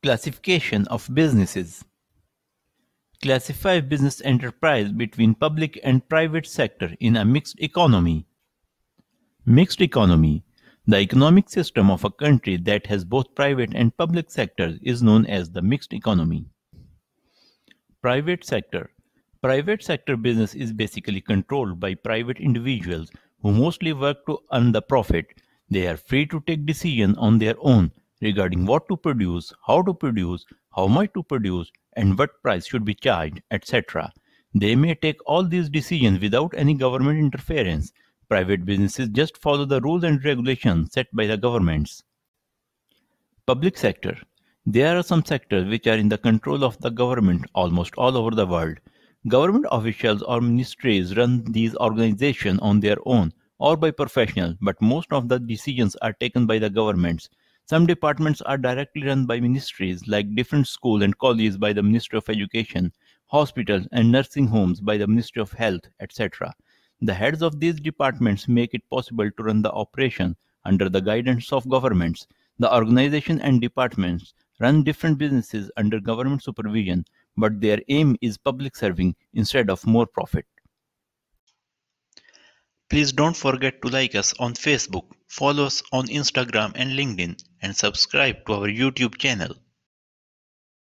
Classification of businesses. Classify business enterprise between public and private sector in a mixed economy. Mixed economy. The economic system of a country that has both private and public sectors is known as the mixed economy. Private sector. Private sector business is basically controlled by private individuals who mostly work to earn the profit. They are free to take decisions on their own regarding what to produce, how much to produce, and what price should be charged, etc. They may take all these decisions without any government interference. Private businesses just follow the rules and regulations set by the governments. Public sector. There are some sectors which are in the control of the government almost all over the world. Government officials or ministries run these organizations on their own or by professionals, but most of the decisions are taken by the governments. Some departments are directly run by ministries, like different schools and colleges by the Ministry of Education, hospitals and nursing homes by the Ministry of Health, etc. The heads of these departments make it possible to run the operation under the guidance of governments. The organization and departments run different businesses under government supervision, but their aim is public serving instead of more profit. Please don't forget to like us on Facebook, follow us on Instagram and LinkedIn, and subscribe to our YouTube channel.